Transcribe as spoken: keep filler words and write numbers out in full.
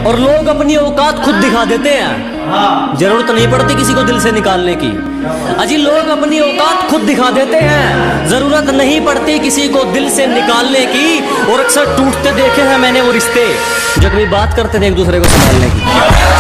और लोग अपनी औकात खुद दिखा देते हैं, जरूरत नहीं पड़ती किसी को दिल से निकालने की। अजी लोग अपनी औकात खुद दिखा देते हैं, जरूरत नहीं पड़ती किसी को दिल से निकालने की। और अक्सर टूटते देखे हैं मैंने वो रिश्ते जो कभी बात करते थे एक दूसरे को संभालने की।